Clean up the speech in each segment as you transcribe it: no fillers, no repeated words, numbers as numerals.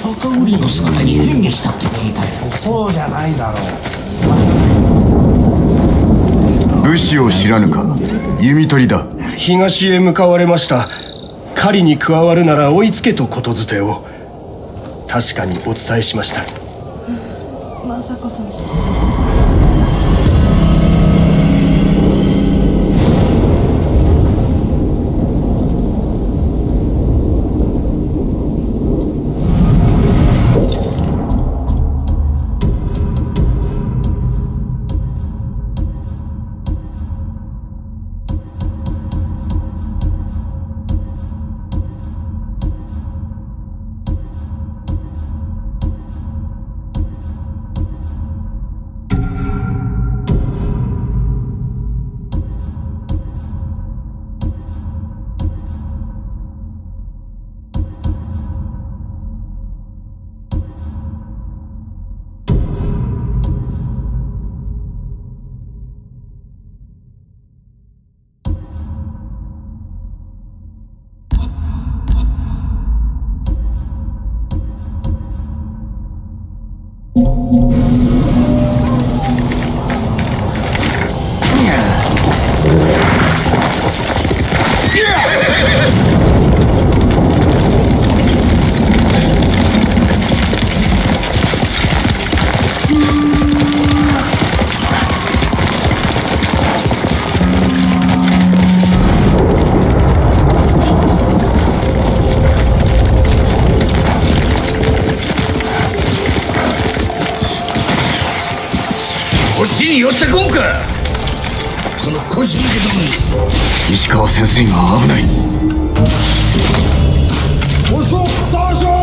酒売りの姿に変化したって聞いたよ。 そうじゃないだろう。 武士を知らぬか。弓取りだ。 東へ向かわれました。狩りに加わるなら追いつけとことづてを確かにお伝えしました。 まさこさん。 こっちに寄ってこんか。この腰抜けどもに。 石川先生が危ない。 おしょ大将。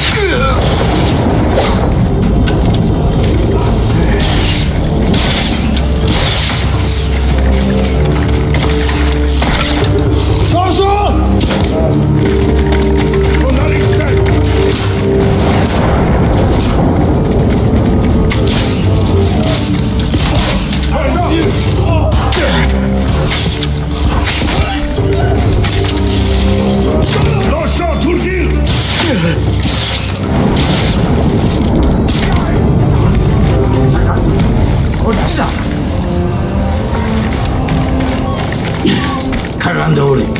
大将。隣に来た。 こっちだ。かがんでおれ。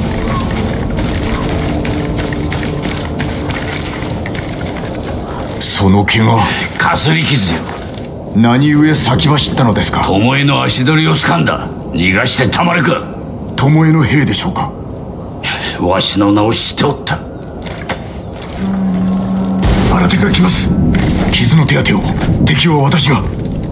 その怪我、 かすり傷よ。 何故先走ったのですか。 巴の足取りを掴んだ。逃がしてたまるか。 巴の兵でしょうか。 わしの名を知っておった。 新手が来ます。傷の手当てを。敵は私が。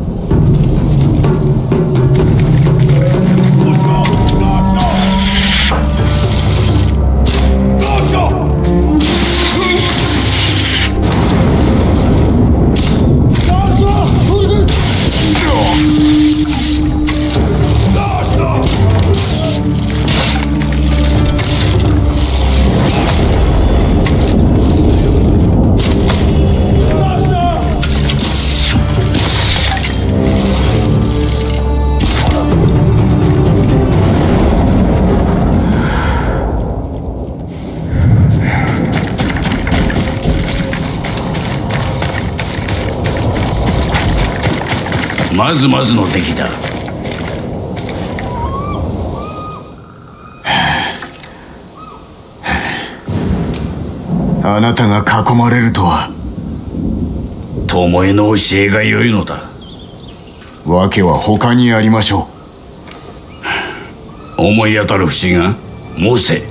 まずまずの出来だ。 あなたが囲まれるとは。 巴の教えが良いのだ。 訳は他にありましょう。思い当たる節が申せ。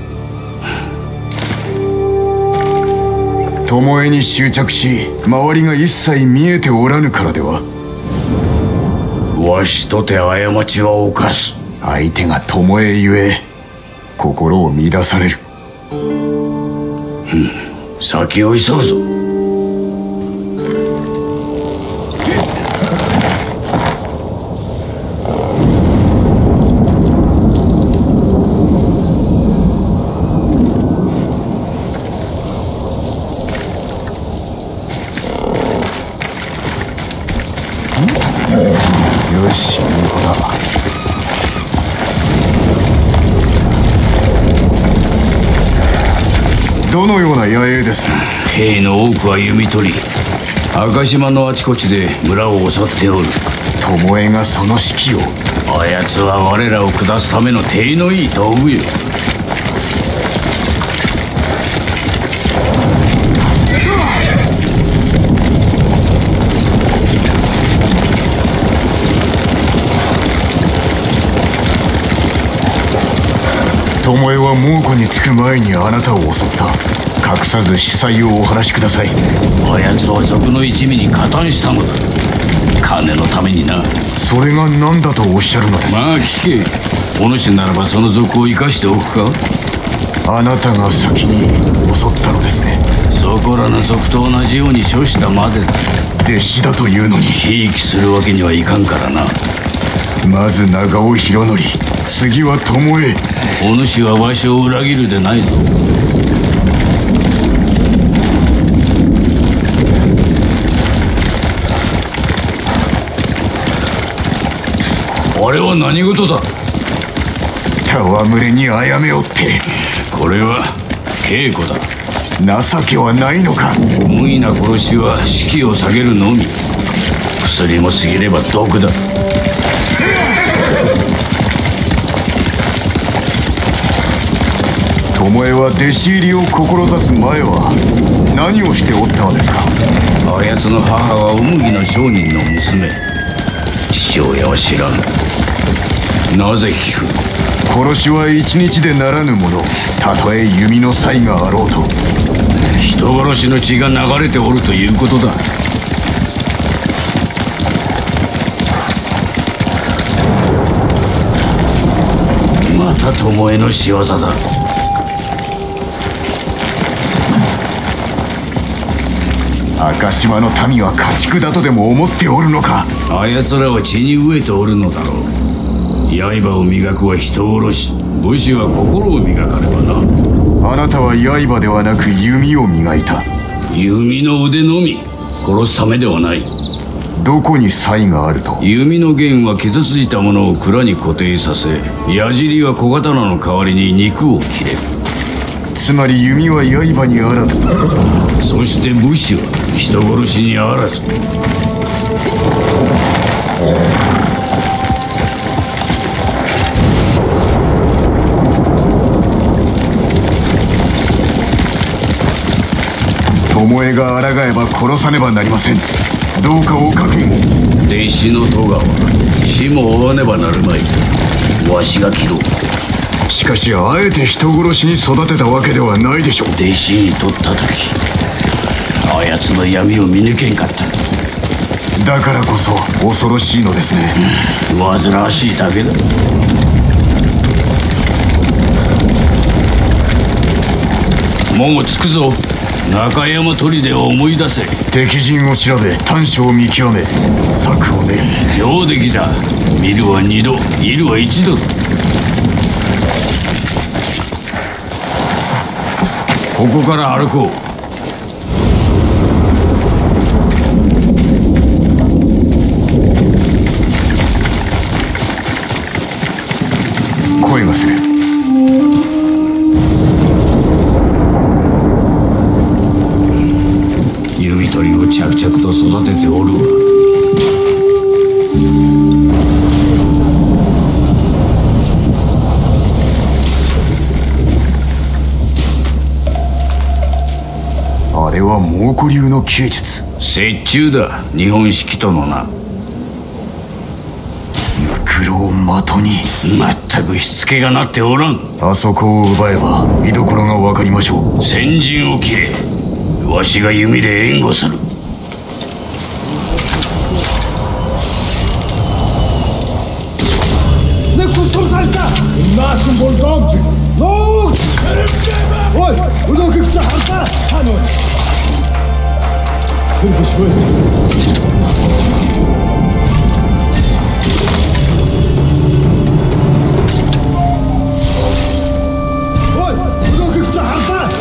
巴に執着し、周りが一切見えておらぬからでは。 わしとて過ちは犯す。 相手が巴ゆえ心を乱される。 先を急ぐぞ。 よし、いい子だ。 どのような野営です？ 兵の多くは弓取り、赤島のあちこちで村を襲っておる。 巴がその指揮を。 あやつは我らを下すための手のいい道具よ。 巴は猛虎に着く前にあなたを襲った。隠さず司祭をお話しください。 あやつは賊の一味に加担したのだ。金のためにな。 それが何だとおっしゃるのです？ まあ聞け。お主ならばその賊を生かしておくか。 あなたが先に襲ったのですね。 そこらの賊と同じように処したまでだ。 弟子だというのに。 ひいきするわけにはいかんからな。 まず長尾博則、次は巴。 お主はわしを裏切るでないぞ。あれは何事だ？ 戯れにあやめおって。 これは稽古だ。 情けはないのか？ 無意な殺しは士気を下げるのみ。薬も過ぎれば毒だ。 巴は弟子入りを志す前は何をしておったのですか？ あやつの母はお麦の商人の娘。父親は知らぬ。なぜ聞く？ 殺しは一日でならぬもの。たとえ弓の才があろうと。 人殺しの血が流れておるということだ。また巴の仕業だ。 赤島の民は家畜だとでも思っておるのか？ あやつらは血に飢えておるのだろう。刃を磨くは人殺し、武士は心を磨かねばな。 あなたは刃ではなく弓を磨いた。 弓の腕のみ。殺すためではない。 どこに才があると？ 弓の弦は傷ついたものを蔵に固定させ、矢尻は小刀の代わりに肉を切れる。 つまり弓は刃にあらずと。 そして武士は人殺しにあらず。 巴が抗えば殺さねばなりません。どうかお覚悟。 弟子の戸川、死も負わねばなるまい。わしが切ろう。 しかしあえて人殺しに育てたわけではないでしょう。 弟子に取った時、あやつの闇を見抜けんかった。 だからこそ恐ろしいのですね。 煩わしいだけだ。もう着くぞ。中山砦を思い出せ。 敵陣を調べ短所を見極め策を練る。 上出来だ。見るは二度、いるは一度だ。ここから歩こう。 声がする。 弓取りを着々と育てておるわ。 あれは猛虎流の剣術。 折衷だ。日本式とのな。 ムクロを的に。 まったくしつけがなっておらん。 あそこを奪えば居所が分かりましょう。 先陣を切れ。わしが弓で援護する。 الناس البلدوج لوك وي ودوك افتح حانوي تلبس شوي وي ودوك افتح حانوي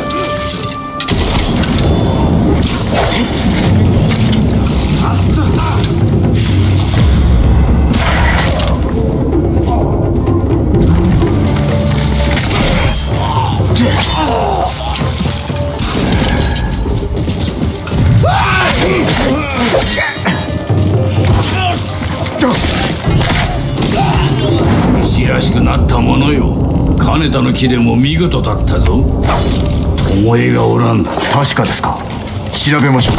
金田の木でも見事だったぞ。巴がおらんだ。 確かですか。調べましょう。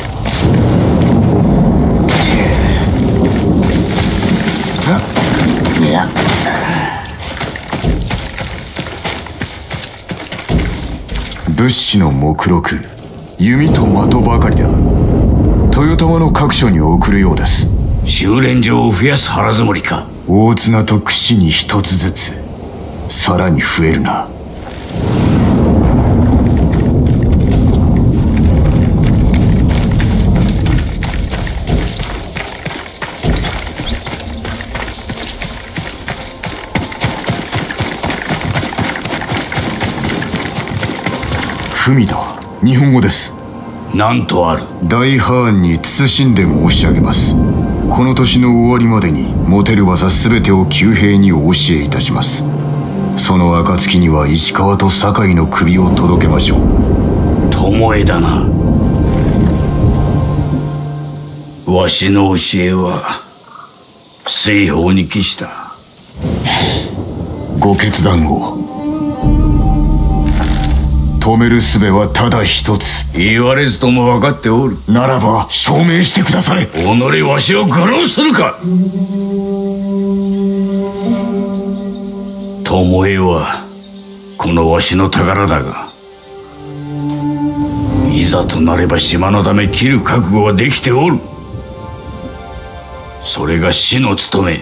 物資の目録、弓と的ばかりだ。豊玉の各所に送るようです。 修練場を増やす腹積もりか。 大綱と櫛に一つずつ、さらに増えるな。文だ。日本語です。 なんとある。 大ハーンに謹んで申し上げます。この年の終わりまでに持てる技すべてを旧兵にお教えいたします。その暁には石川と酒井の首を届けましょう。 巴だな。わしの教えは西方に帰した。 ご決断を。止める術はただ一つ。 言われずとも分かっておる。 ならば証明してくだされ。 己わしを愚弄するか。巴はこのわしの宝だが、いざとなれば島のため切る覚悟はできておる。それが死の務め。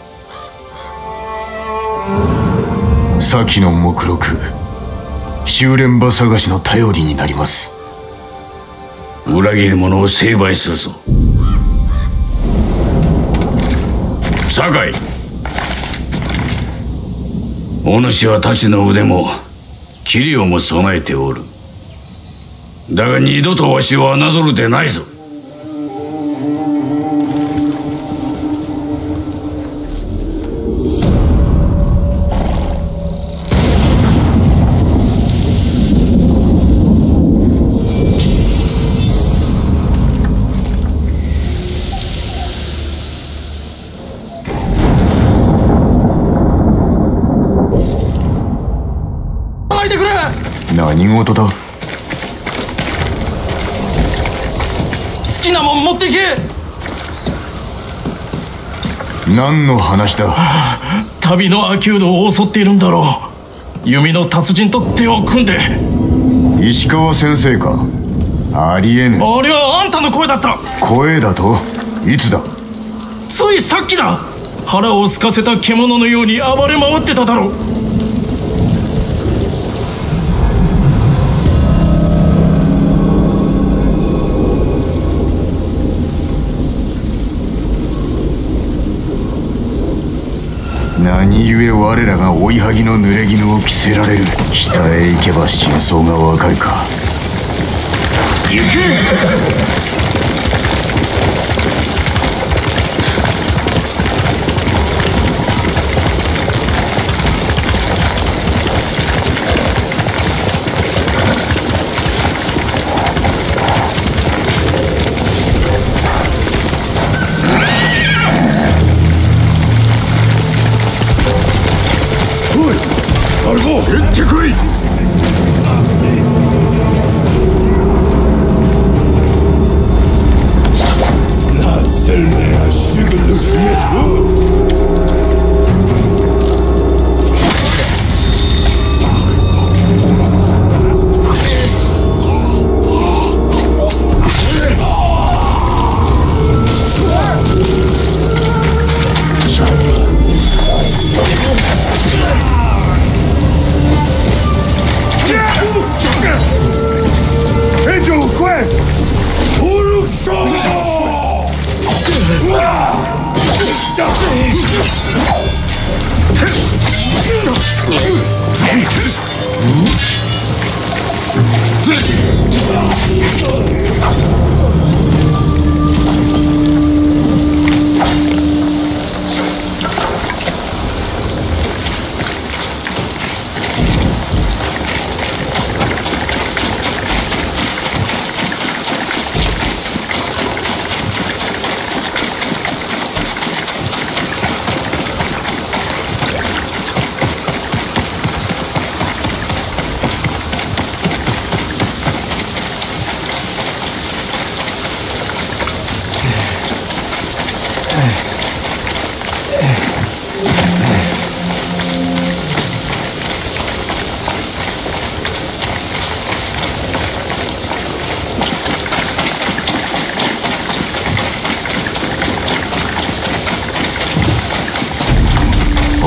先の目録、修練場探しの頼りになります。 裏切る者を成敗するぞ。酒井、お主は太刀の腕も器量も備えておる。だが二度とわしを侮るでないぞ。 何事だ。 好きなもん持っていけ。 何の話だ。 旅の悪弓道を襲っているんだろう。弓の達人と手を組んで。 石川先生か。ありえぬ。 あれはあんたの声だった。 声だと。いつだ。 ついさっきだ。腹を空かせた獣のように暴れ回ってただろう。 何故我らが追いはぎの濡れ衣を着せられる。北へ行けば真相がわかるか。 行け。 行ってこい。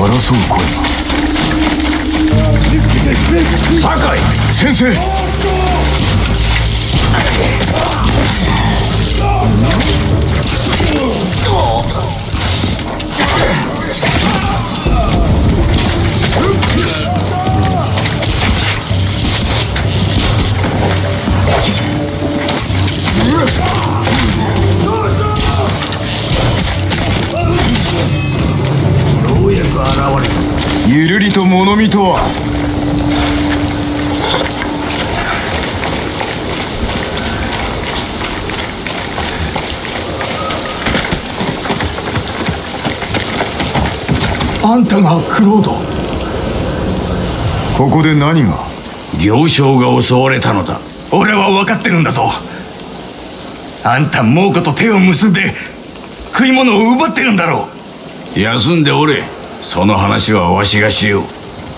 争う声が。 酒井先生。 ようやく現れた。 ゆるりと物見とは。 あんたがクロード。 ここで何が。 行商が襲われたのだ。 俺は分かってるんだぞ。あんた猛虎と手を結んで食い物を奪ってるんだろう。休んでおれ。その話はわしがしよう。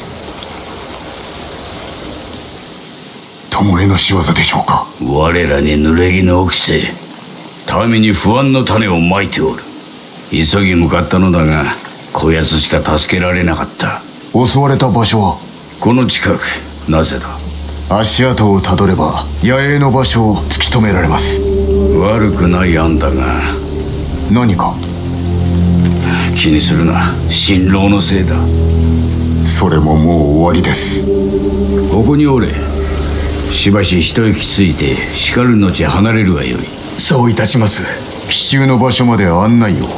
巴の仕業でしょうか。 我らに濡れ衣を着せ、民に不安の種をまいておる。急ぎ向かったのだが、こやつしか助けられなかった。 襲われた場所はこの近く。なぜだ。 足跡をたどれば野営の場所を突き止められます。 悪くない案だが。 何か。 気にするな。辛労のせいだ。 それももう終わりです。 ここにおれ。しばし一息ついてしかる後離れるがよい。 そういたします。 奇襲の場所まで案内を。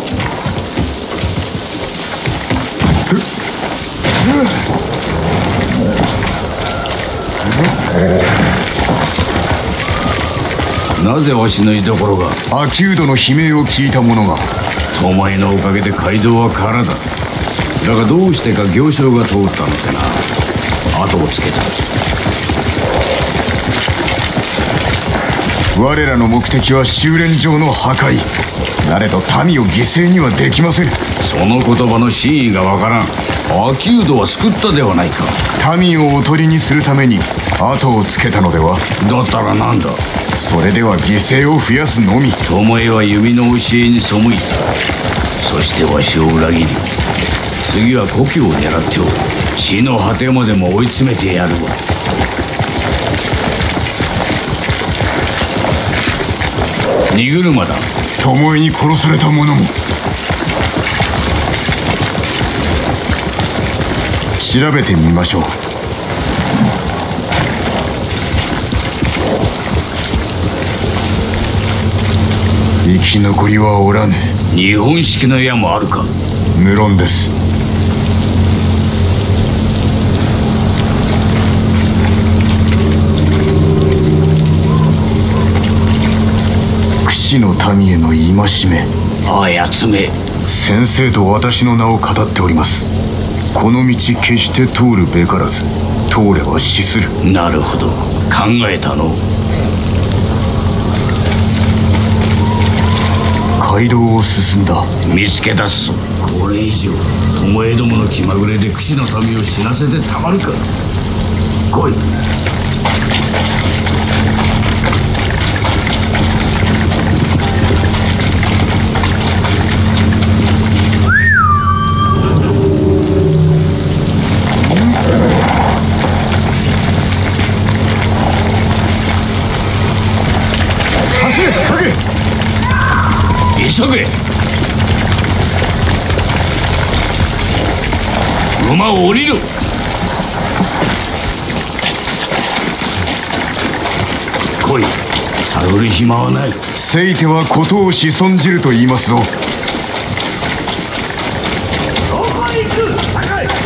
なぜわしの居所が。 アキュードの悲鳴を聞いた者が。 巴のおかげで街道は空だ。だがどうしてか行商が通ったのでな。後をつけた。 我らの目的は修練場の破壊。なれど民を犠牲にはできません。 その言葉の真意がわからん。アキュードは救ったではないか。 民をおとりにするために後をつけたのでは。 だったらなんだ。 それでは犠牲を増やすのみ。 巴は弓の教えに背いた。そしてわしを裏切り、次は故郷を狙っておる。地の果てまでも追い詰めてやるわ。荷車だ。 巴に殺された者も。調べてみましょう。生き残りはおらぬ。 日本式の矢もあるか。 無論です。櫛の民への戒め。 あやつめ。 先生と私の名を語っております。この道決して通るべからず、通れば死する。 なるほど。考えたの。 街道を進んだ。 見つけ出すぞ。これ以上巴どもの気まぐれで櫛の民を死なせてたまるか。来い。急げ。馬を降りる。来い。探る暇はない。 せいては事を仕損じると言いますぞ。 どこに行く。高い。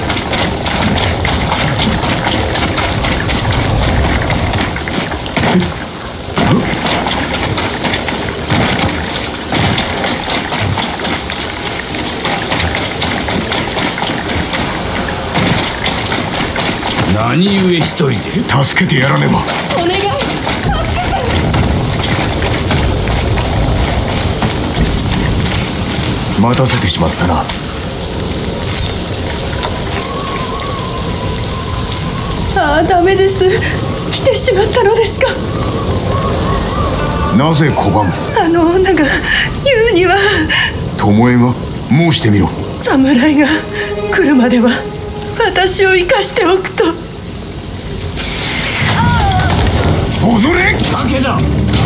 何故一人で。 助けてやらねば。 お願い、助けて。 待たせてしまったな。 ああ、ダメです。来てしまったのですか。 なぜ拒む。 あの女が言うには。 巴が申してみろ。 侍が来るまでは私を生かしておくと。 おのれ！ 武田！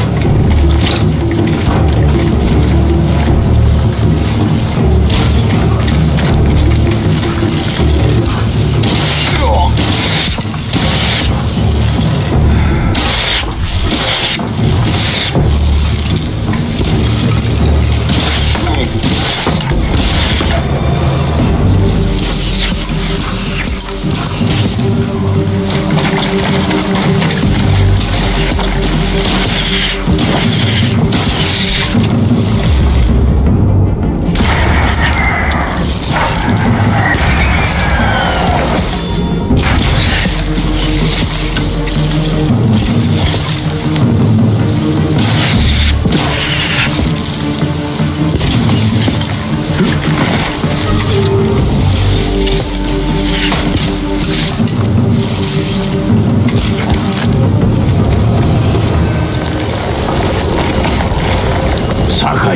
酒井。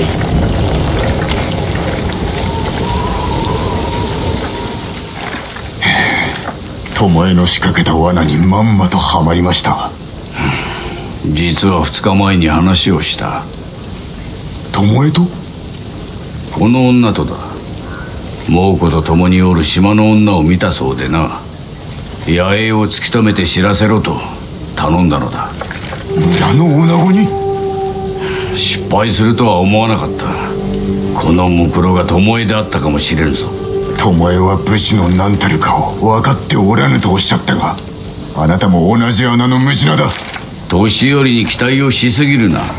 巴の仕掛けた罠にまんまとはまりました。 実は2日前に話をした。 巴と？ この女とだ。猛虎と共におる島の女を見たそうでな。野営を突き止めて知らせろと頼んだのだ。 村の女子に？ 失敗するとは思わなかった。このムクロが巴であったかもしれんぞ。 巴は武士の何たるかを分かっておらぬとおっしゃったが、あなたも同じ穴のムジナだ。 年寄りに期待をしすぎるな。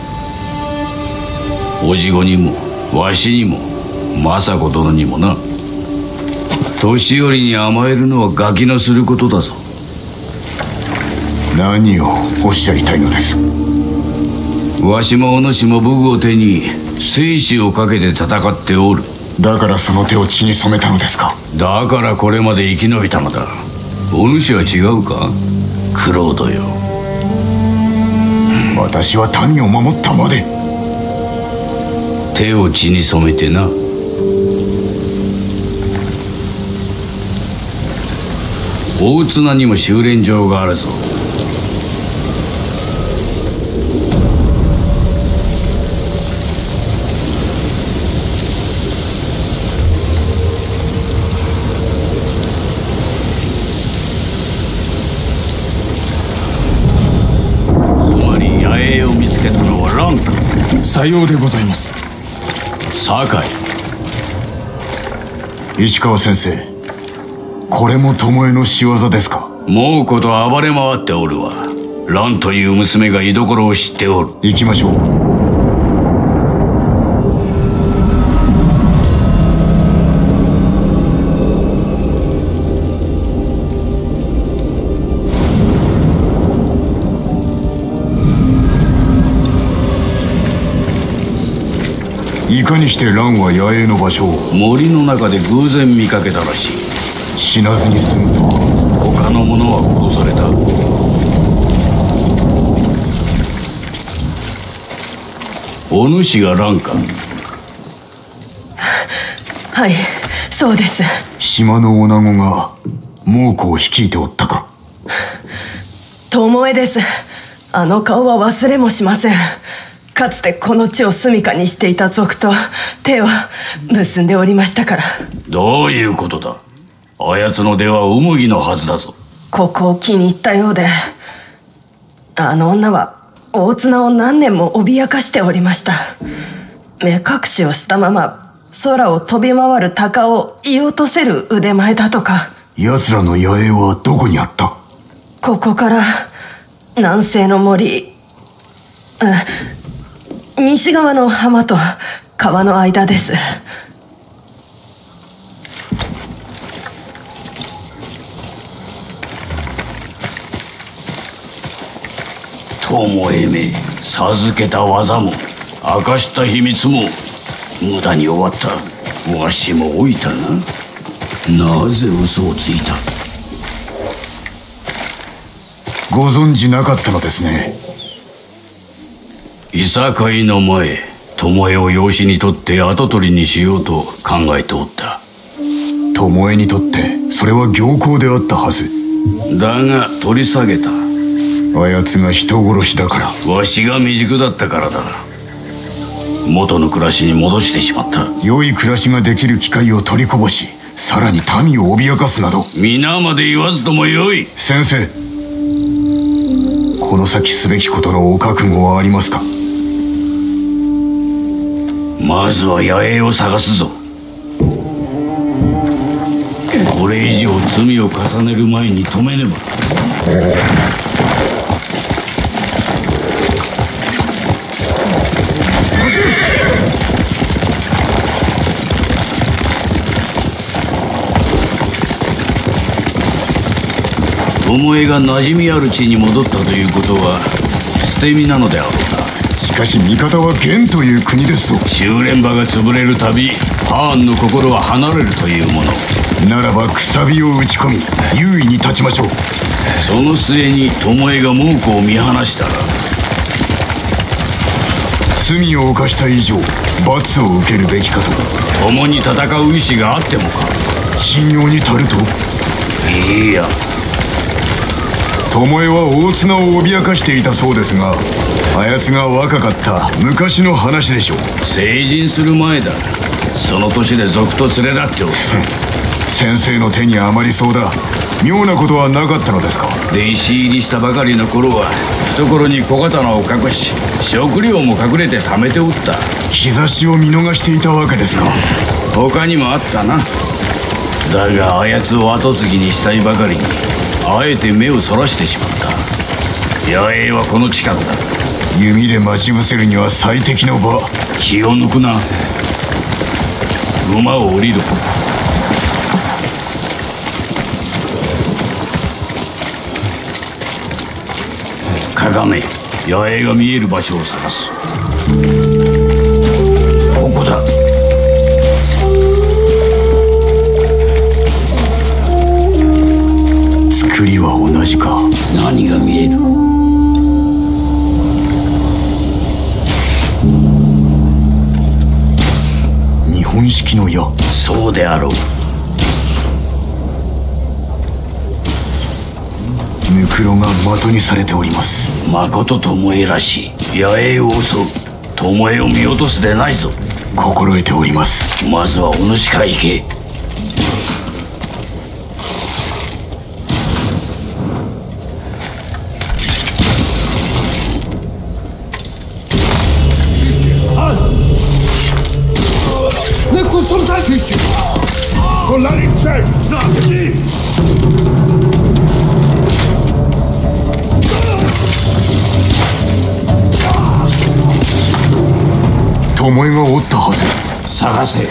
おじごにもわしにも政子殿にもな。年寄りに甘えるのはガキのすることだぞ。 何をおっしゃりたいのです？ わしもお主も武具を手に生死をかけて戦っておる。 だからその手を血に染めたのですか？ だからこれまで生き延びたのだ。お主は違うか、クロードよ。 私は民を守ったまで。 手を血に染めてな。大綱にも修練場があるぞ。 さようでございます。 酒井。石川先生、これも巴の仕業ですか？ 猛虎と暴れ回っておるわ。蘭という娘が居所を知っておる。 行きましょう。いかにして蘭は野営の場所を？ 森の中で偶然見かけたらしい。 死なずに済むとは。 他の者は殺された。お主が蘭か？ はい、そうです。 島の女子が猛虎を率いておったか？ 巴です。あの顔は忘れもしません。かつてこの地を住処にしていた族と手を結んでおりましたから。 どういうことだ？あやつの出は海麦のはずだぞ。 ここを気に入ったようで、あの女は大綱を何年も脅かしておりました。目隠しをしたまま空を飛び回る鷹を射落とせる腕前だとか。 奴らの野営はどこにあった？ ここから南西の森、西側の浜と川の間です。 巴め、授けた技も明かした秘密も無駄に終わった。わしも老いたな。なぜ嘘をついた？ ご存じなかったのですね。 いさかいの前、巴を養子にとって跡取りにしようと考えておった。 巴巴にとってそれは行幸であったはず。 だが取り下げた。 あやつが人殺しだから。 わしが未熟だったからだ。元の暮らしに戻してしまった。 良い暮らしができる機会を取りこぼし、さらに民を脅かすなど。 皆まで言わずともよい。 先生、この先すべきことのお覚悟はありますか？ まずは野営を探すぞ。これ以上罪を重ねる前に止めねば。巴が馴染みある地に戻ったということは捨て身なのであろうか。 しかし味方は元という国ですぞ。 修練場が潰れるたびハーンの心は離れるというもの。 ならばくさびを打ち込み優位に立ちましょう。 その末に巴が猛虎を見放したら、 罪を犯した以上罰を受けるべきかと。 共に戦う意志があってもか。 信用に足ると。 いいや、 巴は大綱を脅かしていたそうですが、あやつが若かった昔の話でしょう。 成人する前だ。その年で賊と連れ立っておる。 先生の手に余りそうだ。妙なことはなかったのですか？ 弟子入りしたばかりの頃は懐に小刀を隠し、食料も隠れて貯めておった。 兆しを見逃していたわけですか？ 他にもあったな。だがあやつを跡継ぎにしたいばかりにあえて目をそらしてしまった。野営はこの近くだ。 弓で待ち伏せるには最適の場。 気を抜くな。馬を降りる。かがめ、野営が見える場所を探す。ここだ。 作りは同じか。 何が見える？ 日本式の矢。 そうであろう。 ムクロが的にされております。 まこと巴らしい。野営を襲う。巴を見落とすでないぞ。 心得ております。 まずはお主から行け。 巴がおったはず。 探せ。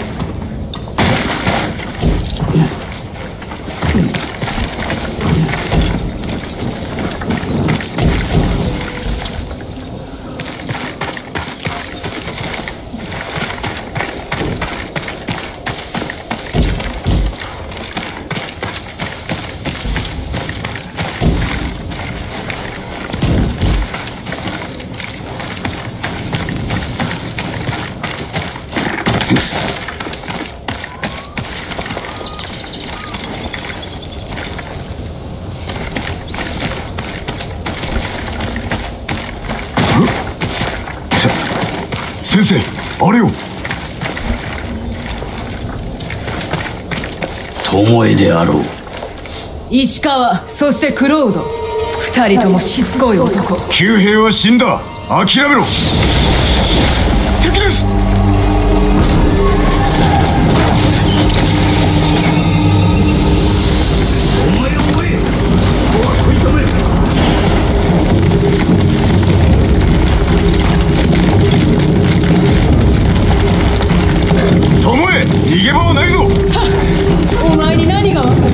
先生、あれを。 巴であろう。 石川、そしてクロード、二人ともしつこい男。 旧兵は死んだ。諦めろ。敵です。逃げ場はないぞ。 お前に何がわかる？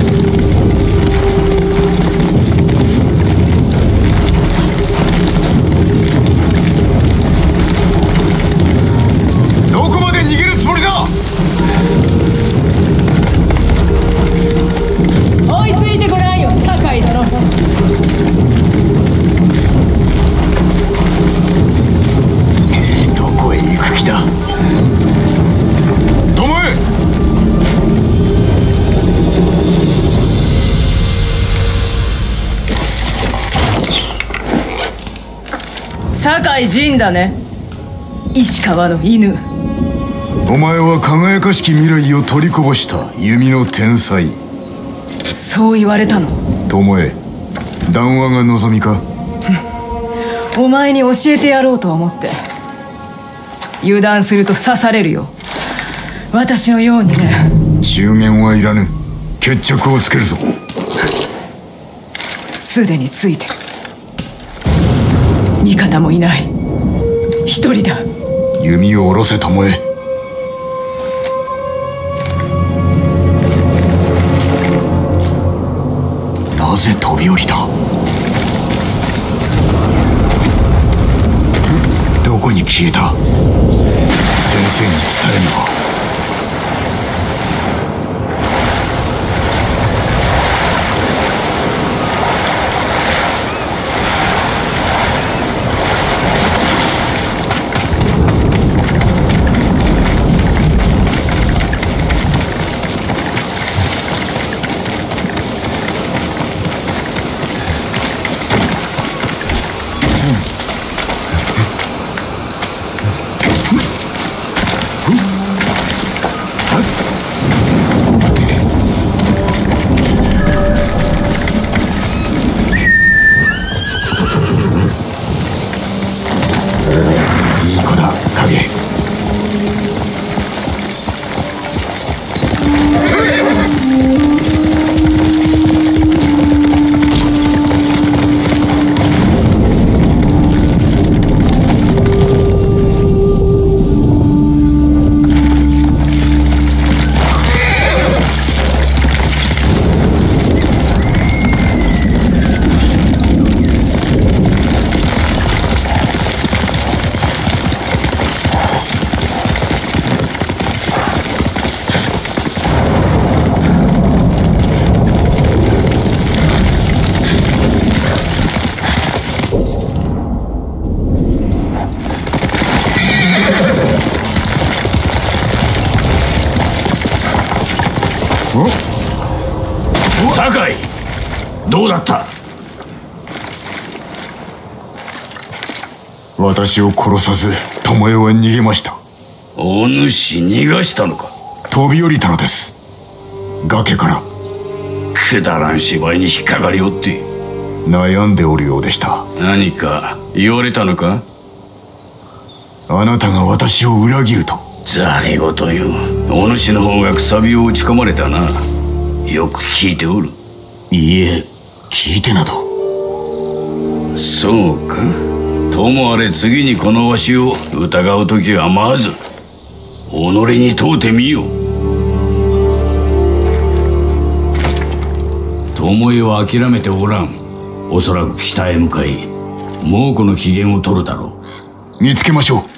井仁だね。石川の犬。 お前は輝かしき未来を取りこぼした弓の天才。 そう言われたの。 巴、談話が望みか？ お前に教えてやろうと思って。油断すると刺されるよ。私のようにね。 中言はいらぬ。決着をつけるぞ。 すでについてる。味方もいない。一人だ。 弓を下ろせ、巴。なぜ飛び降りた？どこに消えた？先生に伝えぬわ。いい子だ、影。 酒井、どうだった？ 私を殺さず巴は逃げました。 お主逃がしたのか？ 飛び降りたのです、崖から。 くだらん芝居に引っかかりおって悩んでおるようでした。 何か言われたのか？ あなたが私を裏切ると。 ざれ言よ。お主の方がくさびを打ち込まれたな。よく聞いておる。 いいえ、聞いてなど。 そうか。ともあれ次にこのわしを疑う時はまず己に問うてみよ。巴は諦めておらん。おそらく北へ向かい猛虎の機嫌を取るだろう。 見つけましょう。